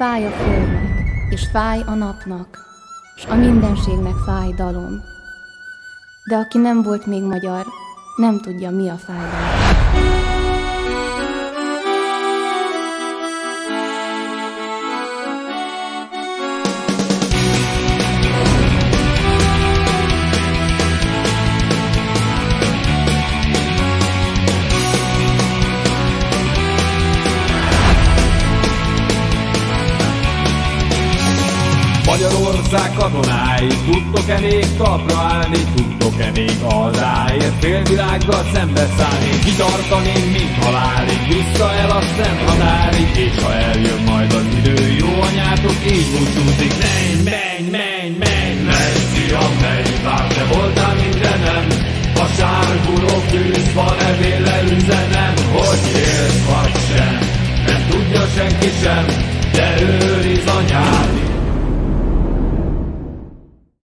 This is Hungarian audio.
Fáj a földnek, és fáj a napnak, s a mindenségnek fáj dalom. De aki nem volt még magyar, nem tudja, mi a fájdalom. Magyarország katonái, tudtok-e még talpra állni, tudtok-e még hazáért félvilággal szembeszállni, kitartani, mint halálig, vissza el a szemhatárig, és ha eljön majd az idő, jó anyátok így búcsúzik. Menj, menj, menj, menj, menj, fiam, menj, bár te voltál mindenem, a sárguló fűzfa levéllel üzenem, hogy élsz vagy sem, nem tudja senki sem, de ő